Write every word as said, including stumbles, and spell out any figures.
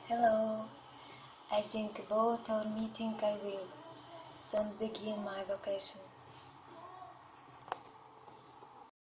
Hello. I think about our meeting I will soon begin my vacation.